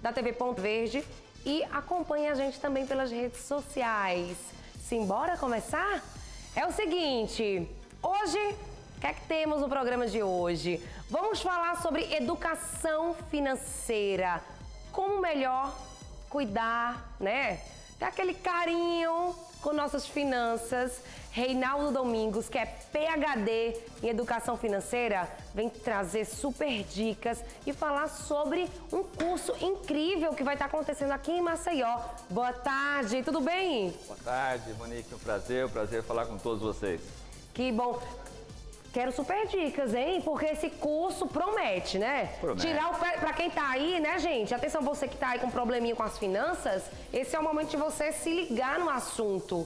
da TV Ponto Verde e acompanhe a gente também pelas redes sociais. Simbora começar? É o seguinte, hoje, o que é que temos no programa de hoje? Vamos falar sobre educação financeira, como melhor cuidar, né? Ter aquele carinho com nossas finanças. Reinaldo Domingos, que é PhD em Educação Financeira, vem trazer super dicas e falar sobre um curso incrível que vai estar acontecendo aqui em Maceió. Boa tarde, tudo bem? Boa tarde, Monique, um prazer falar com todos vocês. Que bom. Quero super dicas, hein? Porque esse curso promete, né? Promete. Tirar o pé pra quem tá aí, né, gente? Atenção, você que tá aí com probleminha com as finanças, esse é o momento de você se ligar no assunto.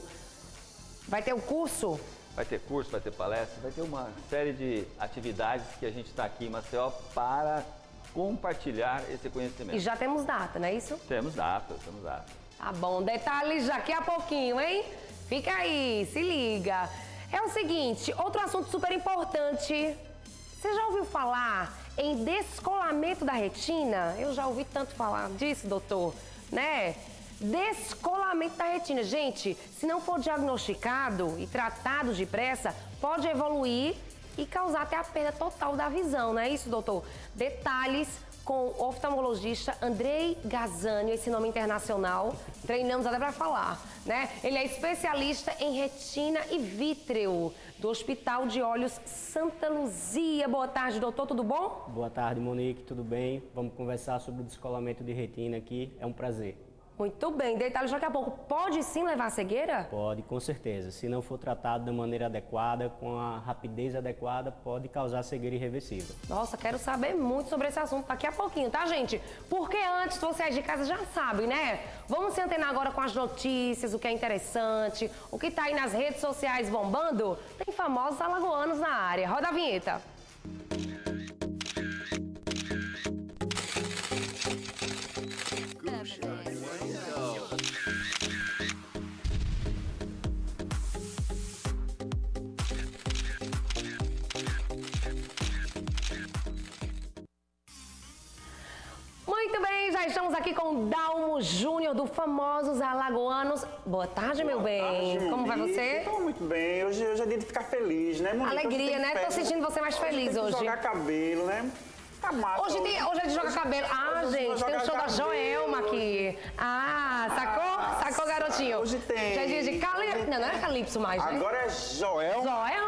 Vai ter o curso? Vai ter curso, vai ter palestra, vai ter uma série de atividades que a gente está aqui em Maceió para compartilhar esse conhecimento. E já temos data, não é isso? Temos data, temos data. Tá bom, detalhes daqui a pouquinho, hein? Fica aí, se liga. É o seguinte, outro assunto super importante. Você já ouviu falar em descolamento da retina? Eu já ouvi tanto falar disso, doutor, né? Descolamento da retina. Gente, se não for diagnosticado e tratado depressa, pode evoluir e causar até a perda total da visão, não é isso, doutor? Detalhes com o oftalmologista Andrei Gazzani, esse nome internacional, treinamos até para falar, né? Ele é especialista em retina e vítreo do Hospital de Olhos Santa Luzia. Boa tarde, doutor, tudo bom? Boa tarde, Monique, tudo bem? Vamos conversar sobre o descolamento de retina aqui, é um prazer. Muito bem, detalhes daqui a pouco. Pode sim levar a cegueira? Pode, com certeza. Se não for tratado da maneira adequada, com a rapidez adequada, pode causar cegueira irreversível. Nossa, quero saber muito sobre esse assunto daqui a pouquinho, tá, gente? Porque antes, vocês de casa já sabem, né? Vamos se antenar agora com as notícias, o que é interessante, o que tá aí nas redes sociais bombando. Tem famosos alagoanos na área. Roda a vinheta. Muito bem, já estamos aqui com o Dalmo Júnior do Famosos Alagoanos. Boa tarde, meu bem. Como vai você? Estou muito bem. Hoje é dia de ficar feliz, né, Monique? Alegria, né? Tô sentindo você mais feliz tem que hoje. jogar cabelo, né? Tá massa. Hoje é de jogar cabelo. Ah, hoje gente, tem o show da cabelo. Joelma aqui. Ah, sacou? Sacou, garotinho? Hoje tem. Já é dia de Calypso. Não é Calypso mais, né? Agora é Joelma.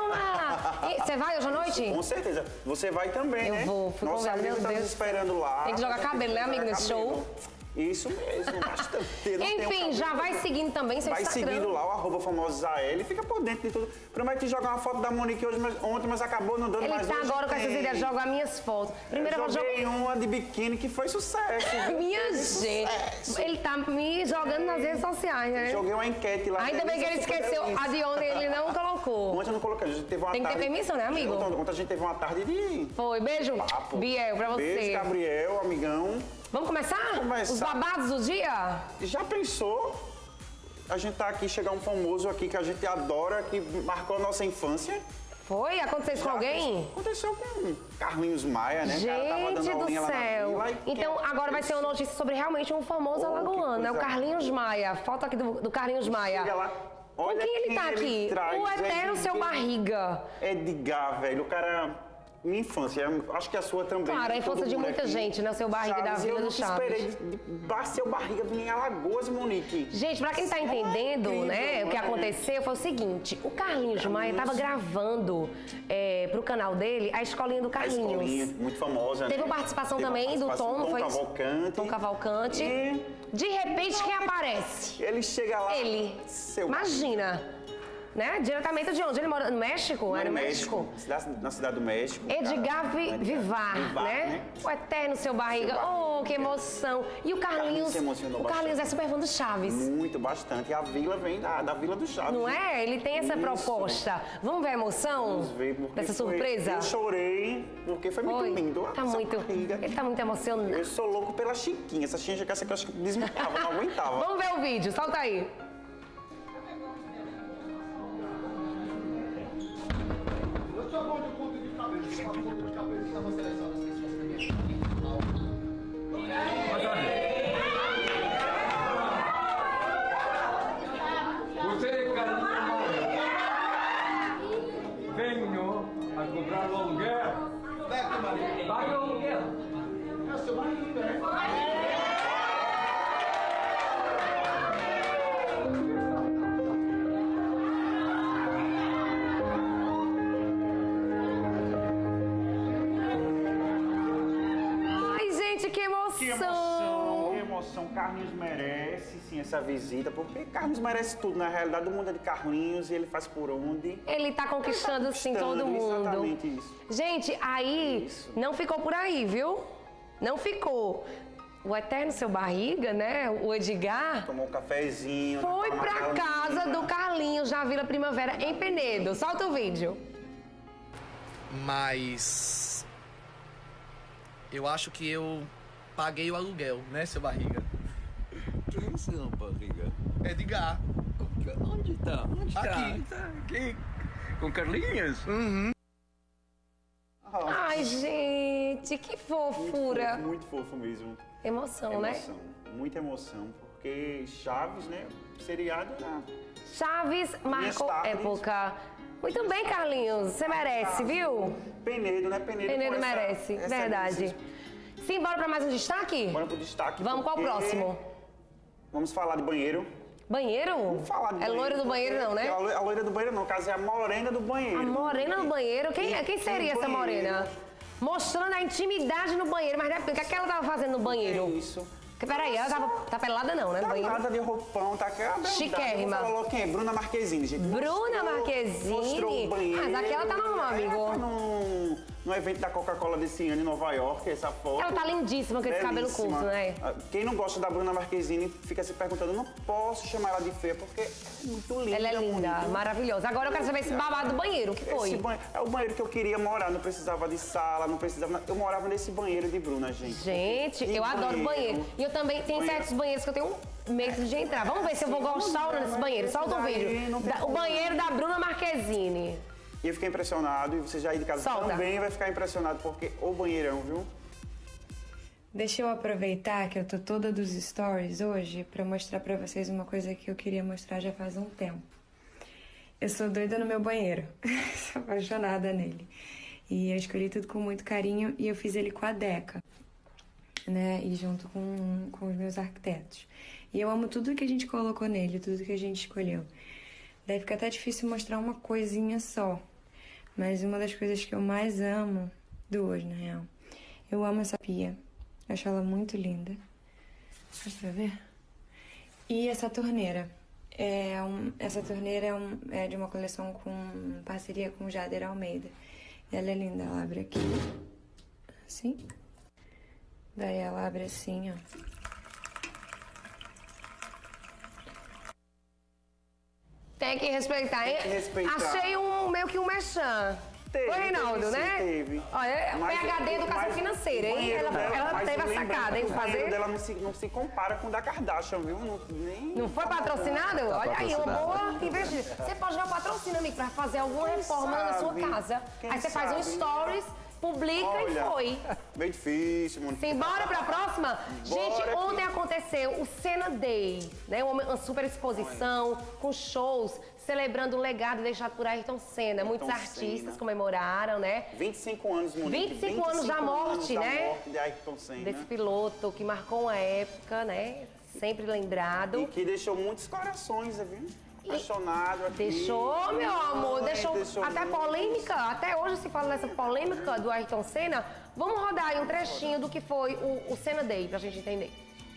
Joelma! E você vai hoje à noite? Com certeza. Você vai também, né? Eu vou, fui Nosso convidada, amigo meu tá Deus. nos esperando lá. Tem que jogar cabelo, né, amigo, nesse show? Isso mesmo, bastante. Enfim, já vai seguindo também seu Vai Instagram. seguindo lá o @famososael e fica por dentro de tudo. Prometi jogar uma foto da Monique ontem, mas acabou não dando Ele mais. tá hoje agora com tem. essas ideias, joga as minhas fotos. Primeiro eu vou jogar. Joguei uma de biquíni que foi sucesso. Minha gente, ele tá me jogando nas redes sociais, né? Joguei uma enquete lá. Ainda bem que ele esqueceu. A de ontem ele não colocou. Ontem eu não coloquei, a gente teve uma Tem que ter tarde... permissão, né, amigo? Ontem a gente teve uma tarde de Foi, beijo, papo. Biel, pra você. Beijo, Gabriel, amigão. Vamos começar? Os babados do dia? Já pensou? A gente tá aqui, chegar um famoso aqui que a gente adora, que marcou a nossa infância. Foi? Aconteceu isso com alguém? Aconteceu com Carlinhos Maia, né? O cara tava Gente dando do aulinha lá na céu. vila e Então quem agora vai ser uma notícia sobre realmente um famoso Oh, alagoano, né? O que coisa Carlinhos Maia. Foto aqui do Carlinhos Maia. Chega lá, olha com quem ele tá aqui? traz, O eterno seu barriga. Edgar, velho, o cara... Minha infância, acho que a sua também. Claro, a infância todo de mundo muita aqui. gente, né? O seu barriga da Vila do Chaves. Eu esperei de seu barriga vir em Alagoas, Monique. Gente, pra quem tá entendendo, incrível, né, o que né? aconteceu foi o seguinte, o Carlinhos Maia tava gravando pro canal dele a Escolinha do A Carlinhos. escolinha, muito famosa. Teve né? uma participação Teve uma também do participação Tom, não foi? Cavalcante. Tom Cavalcante. E De repente, quem aparece? ele chega lá. Ele. Seu Imagina. Né? Diretamente de onde? Ele mora no México? Lá Era no no México? Na cidade do México. Edgar Vivar, né? O eterno seu barriga. Seu barriga. Oh, que emoção. E o Carlinhos, Carlinhos se emocionou o Carlinhos é super fã do Chaves. Muito, bastante. E a vila vem da Vila do Chaves. Não é? Ele tem essa Isso. proposta. Vamos ver a emoção Vamos ver, porque dessa foi- surpresa? Eu chorei, porque foi muito lindo. Tá Essa muito. barriga. Ele tá muito emocionado. Eu sou louco pela Chiquinha. Essa Chiquinha que eu acho que desmutava, não aguentava. Vamos ver o vídeo, solta aí. Eu sou bom de ponto de cabelo, eu faço ponto de cabelo, tá você seleção das pessoas que me Que emoção. Carlinhos merece, sim, essa visita, porque Carlinhos merece tudo. Na realidade, o mundo é de Carlinhos e ele faz por onde. Ele tá conquistando, sim, todo mundo. Exatamente isso. Gente, aí não ficou por aí, viu? Não ficou. O eterno seu barriga, né? O Edgar. Tomou um cafezinho. Foi pra casa do Carlinhos, na Vila Primavera, em Penedo. Solta o vídeo. Mas eu acho que eu paguei o aluguel, né, seu barriga? Quem é esse não, barriga? Edgar. Onde tá? Aqui. Aqui. Com Carlinhos? Ai, gente, que fofura. Muito fofo mesmo. Emoção, né? Muita emoção, porque Chaves, né? Seriado era... Chaves marcou época. Muito bem, Carlinhos. Você merece, viu? Penedo, né? Penedo merece, verdade. Simbora pra mais um destaque? Bora pro destaque. Vamos, qual o próximo? Vamos falar de banheiro. Banheiro? Vamos falar de banheiro. É loira do banheiro não, né? A loira do banheiro não, no caso é a morena do banheiro. A morena do banheiro? Quem seria essa morena? Mostrando a intimidade no banheiro, mas o que ela tava fazendo no banheiro? É isso. Peraí, ela tá pelada não, né? No banheiro? Nada de roupão, tá aqui. Chiquérrima. Falou quem é? Bruna Marquezine, gente. Bruna Marquezine? Mostrou o banheiro. Mas aqui ela tá normal, amigo. Ela tá no evento da Coca-Cola desse ano em Nova York, essa foto. Ela tá lindíssima com esse cabelo curto, né? Quem não gosta da Bruna Marquezine fica se perguntando, não posso chamar ela de feia, porque é muito linda. Ela é linda, bonita. maravilhosa. Agora eu quero saber esse babado do banheiro, o que foi? É o banheiro que eu queria morar, não precisava de sala, não precisava... Eu morava nesse banheiro de Bruna, gente. Gente, eu adoro banheiro. E eu também tenho certos banheiros que eu tenho medo de entrar. Vamos ver se eu vou gostar ou não desse banheiro. Solta um vídeo. O banheiro da Bruna Marquezine. E eu fiquei impressionado, e você já aí de casa também vai ficar impressionado, porque o banheirão, viu? Deixa eu aproveitar que eu tô toda dos stories hoje pra mostrar pra vocês uma coisa que eu queria mostrar já faz um tempo. Eu sou doida no meu banheiro, sou apaixonada nele. E eu escolhi tudo com muito carinho e eu fiz ele com a Deca, né? E junto com os meus arquitetos. E eu amo tudo que a gente colocou nele, tudo que a gente escolheu. Daí fica até difícil mostrar uma coisinha só. Mas uma das coisas que eu mais amo, duas na real, eu amo essa pia. Eu acho ela muito linda. Dá pra ver? E essa torneira. Essa torneira é de uma coleção com parceria com Jader Almeida. Ela é linda, ela abre aqui. Assim. Daí ela abre assim, ó. Tem que respeitar, hein? Tem que respeitar. Achei meio que um merchan. Foi, Reinaldo, né? Teve. Olha, PhD Educação Financeira, hein? Ela teve a sacada, hein, de fazer. O banheiro dela não se compara com o da Kardashian, viu? Não foi patrocinado? Olha aí, uma boa investida. Você pode dar patrocínio, amigo, pra fazer alguma reforma na sua casa. Aí você faz um stories, publica e foi. Bem difícil, mano. Simbora pra próxima? Gente, ontem aconteceu o Cena Day, né? Uma super exposição com shows celebrando o legado deixado por Ayrton Senna. Muitos artistas comemoraram, né? 25 anos, Monique. 25 anos da morte, né? De Ayrton Senna. Desse piloto que marcou uma época, né? Sempre lembrado. E que deixou muitos corações, viu? Apaixonado aqui. Deixou, meu amor, deixou até muito. Polêmica. Até hoje se fala dessa polêmica do Ayrton Senna. Vamos rodar aí um trechinho do que foi o Cena Day, pra gente entender.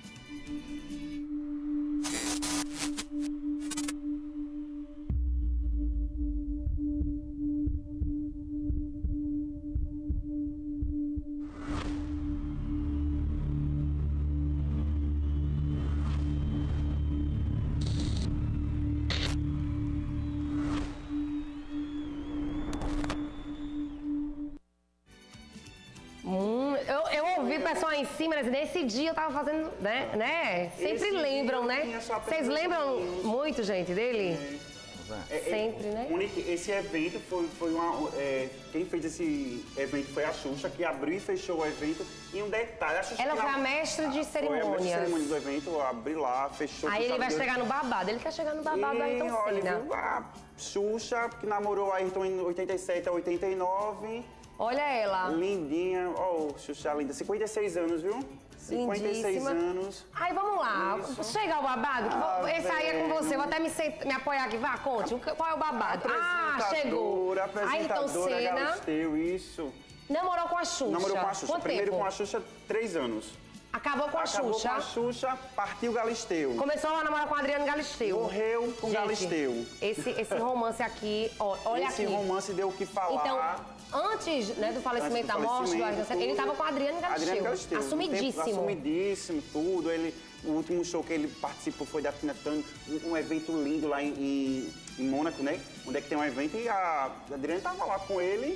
Eu ouvi o pessoal em cima, né? Nesse dia eu tava fazendo, né? Sempre lembram, né? Vocês lembram muito, gente, dele? Sempre, né? Monique, esse evento foi uma... quem fez esse evento foi a Xuxa, que abriu e fechou o evento. E um detalhe, a Xuxa... Ela foi a mestre de cerimônias. Foi a mestre de cerimônias do evento, abriu lá, fechou... Aí ele vai chegar no babado, ele quer chegar no babado do Ayrton Senna. Viu, a Xuxa, que namorou a Ayrton em 87 a 89... Olha ela. Lindinha. Oh, Xuxa linda. 56 anos, viu? 56 Lindíssima. anos. Aí vamos lá. Chega o babado. Esse aí é com você. Vou até me apoiar aqui. Vá, conte. Qual é o babado? Chegou. Ayrton Senna. Galisteu, isso. Namorou com a Xuxa. Namorou com a Xuxa. Quanto Primeiro tempo? com a Xuxa, 3 anos. Acabou com a Acabou Xuxa. com a Xuxa, partiu Galisteu. Começou a namorar com o Adriano Galisteu. Morreu com Gente, Galisteu. Esse romance aqui, ó, olha Esse aqui. romance deu o que falar. Então, antes, né, do falecimento da morte do Ayrton Senna, ele estava com o Adriano Galisteu. Assumidíssimo. Assumidíssimo, tudo. O último show que ele participou foi da Tina Turner, um evento lindo lá em Mônaco, né? Onde é que tem um evento e a Adriana estava lá com ele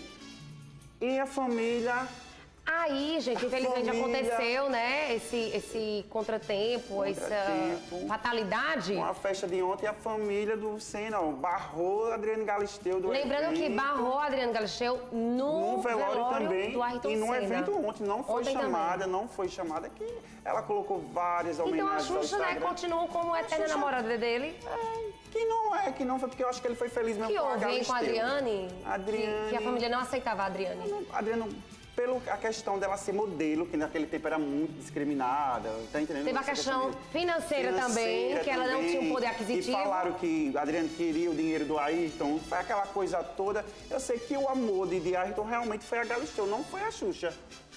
e a família. Aí, gente, infelizmente família, aconteceu, né, esse contratempo, essa fatalidade. Com a festa de ontem, a família do Senna, ó, barrou Adriano Galisteu do Lembrando evento. que barrou Adriano Galisteu no velório também do Ayrton e no Senna. evento ontem não foi Ontem chamada, também. não foi chamada, que ela colocou várias Então a homenagens ao Xuxa, né, Instagram. continua como eterna Xuxa- namorada dele. Que não foi, porque eu acho que ele foi feliz mesmo Que com a houve, hein, com a Galisteu. Adriane? Adriane. Que a família não aceitava a Adriane. Adriano, a questão dela ser modelo, que naquele tempo era muito discriminada, tá entendendo? Teve a Essa questão financeira também, que ela não tinha um poder aquisitivo. E falaram que a Adriane queria o dinheiro do Ayrton, foi aquela coisa toda. Eu sei que o amor de Ayrton realmente foi a Galisteu, não foi a Xuxa.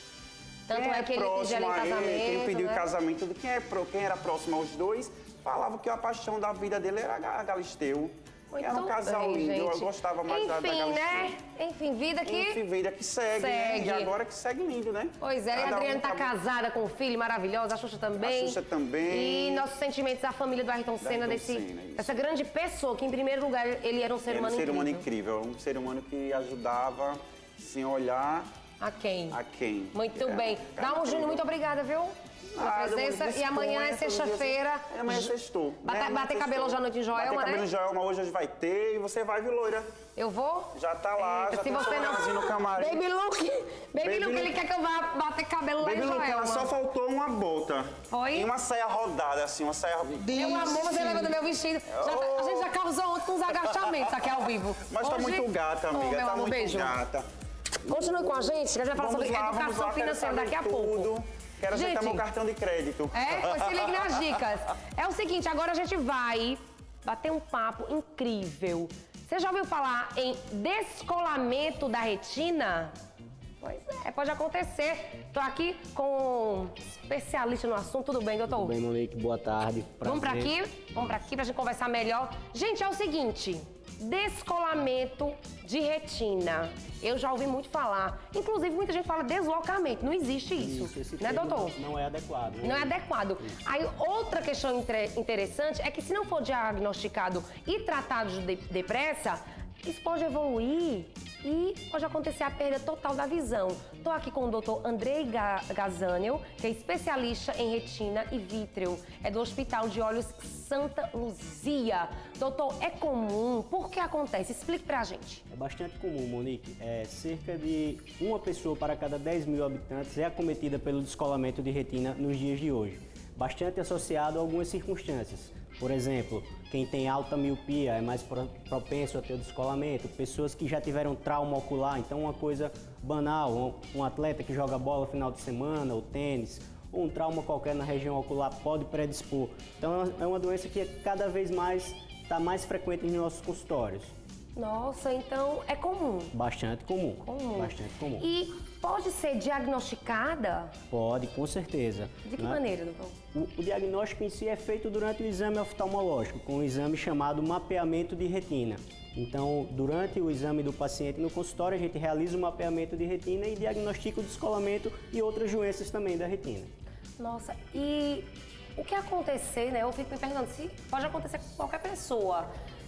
Tanto é que ele pediu ela em casamento, quem pediu né? em casamento, quem era próximo aos dois, falava que a paixão da vida dele era a Galisteu. Muito Era um casal bem, lindo, eu gente. gostava mais da Galisteu. né? Enfim, vida que... Enfim, vida que segue, né? Segue. E agora que segue lindo, né? Pois é, e a Cada Adriana tá acabou- casada com um filho maravilhoso, a Xuxa também. A Xuxa também. E nossos sentimentos à família do Ayrton Senna, Ayrton Senna, isso. dessa grande pessoa, que em primeiro lugar ele era um ser Era um humano ser humano incrível. incrível, um ser humano que ajudava sem olhar A quem? a quem. Muito É, bem. cara Dá um Júnior, muito obrigada, viu? Pela Ah, presença. disponha, E amanhã é todo dia sexta-feira. assim. Amanhã é sextou. Bater cabelo hoje à noite em Joelma, Bater cabelo né? em Joelma hoje vai ter e você vai, viu, loira? Eu vou? Já tá lá, Eita, já se tem você não... sorrisinho no camarim. Baby Luke, ele quer que eu vá bater cabelo lá Baby em Luke, Joelma. ela só faltou uma bota. Foi? E uma saia rodada, assim, uma saia... Meu amor, você lembra do meu vestido? A gente já causou ontem com uns agachamentos aqui ao vivo. Mas tá Hoje- muito gata, amiga, Ô, meu tá amor, muito beijo. gata. Continue com a gente, que a gente vai falar sobre educação quero financeira saber daqui a pouco. tudo. Quero acertar meu cartão de crédito. Pois se ligue nas dicas. É o seguinte, agora a gente vai bater um papo incrível. Você já ouviu falar em descolamento da retina? Pois é, pode acontecer. Tô aqui com um especialista no assunto. Tudo bem, doutor? Tudo bem, Monique? Boa tarde. Vamos pra Prazer. aqui? Vamos pra aqui pra gente conversar melhor. Gente, é o seguinte, descolamento de retina. Eu já ouvi muito falar. Inclusive, muita gente fala deslocamento. Não existe isso, Esse né, termo doutor? Não é adequado. né? Não é adequado. Aí, outra questão interessante é que se não for diagnosticado e tratado depressa, isso pode evoluir e pode acontecer a perda total da visão. Estou aqui com o Dr. Andrei Gazanel, que é especialista em retina e vítreo. É do Hospital de Olhos Santa Luzia. Doutor, é comum? Por que acontece? Explique pra gente. É bastante comum, Monique. Cerca de uma pessoa para cada 10 mil habitantes é acometida pelo descolamento de retina nos dias de hoje. Bastante associado a algumas circunstâncias. Por exemplo, quem tem alta miopia é mais propenso a ter o descolamento. Pessoas que já tiveram trauma ocular, então uma coisa banal, um atleta que joga bola no final de semana, ou tênis, ou um trauma qualquer na região ocular pode predispor. Então é uma doença que cada vez mais está mais frequente nos nossos consultórios. Nossa, então é comum. Bastante comum. Bastante comum. E pode ser diagnosticada? Pode, com certeza. De que né? maneira, doutor? O diagnóstico em si é feito durante o exame oftalmológico, com um exame chamado mapeamento de retina. Então, durante o exame do paciente no consultório, a gente realiza o mapeamento de retina e diagnostica o descolamento e outras doenças também da retina. Nossa, e o que acontecer, né? Eu fico me perguntando se pode acontecer com qualquer pessoa.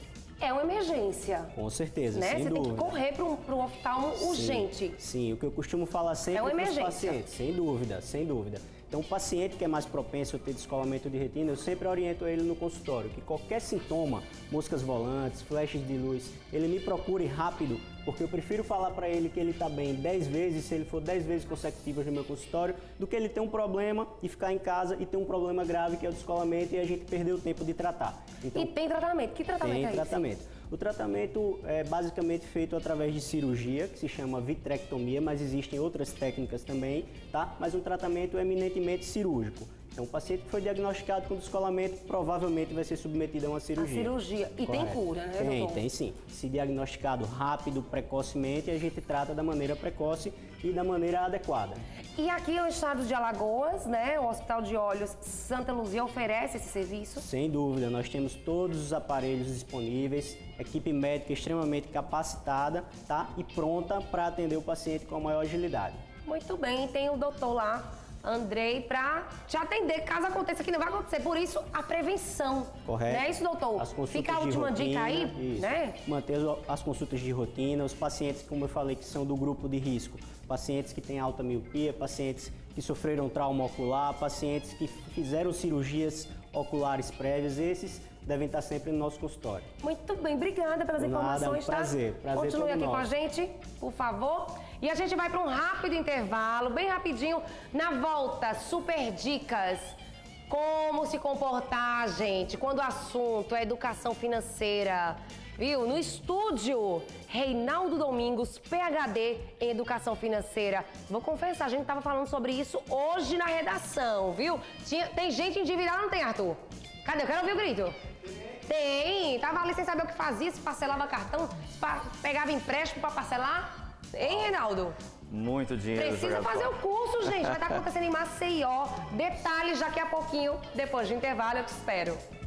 É uma emergência, Com certeza, né? sem Você dúvida. tem que correr para um oftalmo urgente. Sim, o que eu costumo falar sempre É uma para os emergência. pacientes, sem dúvida, sem dúvida. Então, o paciente que é mais propenso a ter descolamento de retina, eu sempre oriento ele no consultório que qualquer sintoma, moscas volantes, flashes de luz, ele me procure rápido, porque eu prefiro falar para ele que ele está bem 10 vezes, se ele for 10 vezes consecutivas no meu consultório, do que ele ter um problema e ficar em casa e ter um problema grave que é o descolamento e a gente perder o tempo de tratar. Então, E tem tratamento. Que tratamento tem é esse? tratamento. O tratamento é basicamente feito através de cirurgia, que se chama vitrectomia, mas existem outras técnicas também, tá? Mas um tratamento eminentemente cirúrgico. É um paciente que foi diagnosticado com descolamento, provavelmente vai ser submetido a uma cirurgia. A cirurgia. E tem cura, né, doutor? Tem sim. Se diagnosticado rápido, precocemente, a gente trata da maneira precoce e da maneira adequada. E aqui no estado de Alagoas, né, o Hospital de Olhos Santa Luzia oferece esse serviço? Sem dúvida, nós temos todos os aparelhos disponíveis, equipe médica extremamente capacitada, tá? E pronta para atender o paciente com a maior agilidade. Muito bem, tem o doutor lá, Andrei, para te atender, caso aconteça, que não vai acontecer. Por isso, a prevenção. Correto. Não é isso, doutor? As consultas Fica a última de rotina, dica aí, isso. né? Manter as consultas de rotina, os pacientes, como eu falei, que são do grupo de risco, pacientes que têm alta miopia, pacientes que sofreram trauma ocular, pacientes que fizeram cirurgias oculares prévias, esses devem estar sempre no nosso consultório. Muito bem, obrigada pelas informações, Nada, prazer, tá? prazer Continue todo aqui com a nosso. gente, por favor. E a gente vai para um rápido intervalo, bem rapidinho. Na volta, super dicas. Como se comportar, gente, quando o assunto é educação financeira. Viu? No estúdio, Reinaldo Domingos, PhD em Educação Financeira. Vou confessar, a gente estava falando sobre isso hoje na redação, viu? Tem gente endividada, não tem, Arthur? Cadê? Eu quero ouvir o grito. Tem. Tava ali sem saber o que fazia, se parcelava cartão, se pegava empréstimo para parcelar. Hein, Reinaldo? Muito dinheiro. Precisa fazer o curso, gente. Vai estar acontecendo em Maceió. Detalhes daqui a pouquinho. Depois do intervalo, eu te espero.